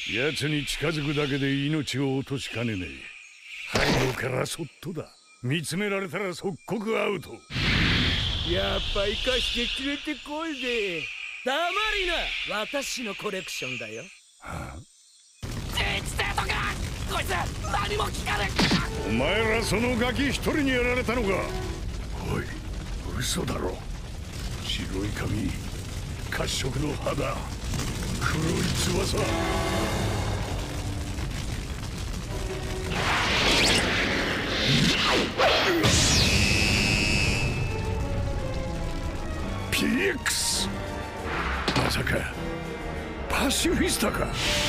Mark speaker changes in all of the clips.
Speaker 1: 奴に近づくだけで命を落としかねねえ。背後からそっとだ。見つめられたら即刻アウト。
Speaker 2: やっぱ生かして連れてこいで。黙りな。私のコレクションだよ。
Speaker 1: はあ、
Speaker 2: 実生徒か。こいつ何も聞かねえ。
Speaker 1: お前らそのガキ一人にやられたのか。おい、嘘だろ。白い髪、褐色の肌、黒い翼。PX、 まさかパシフィスタか。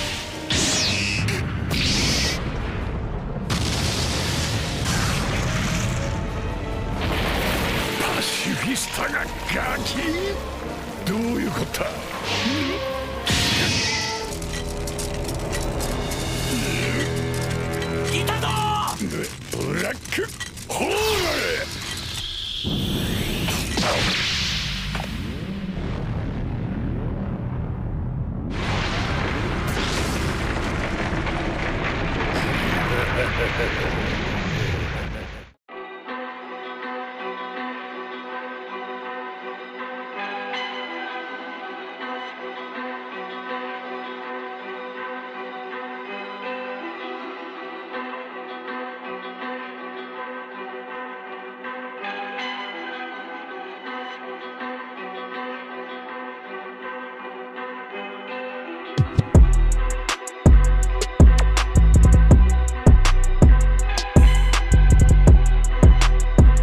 Speaker 1: パシフィスタがガキ？どういうこった？
Speaker 2: いたぞ！
Speaker 1: ブラックホール！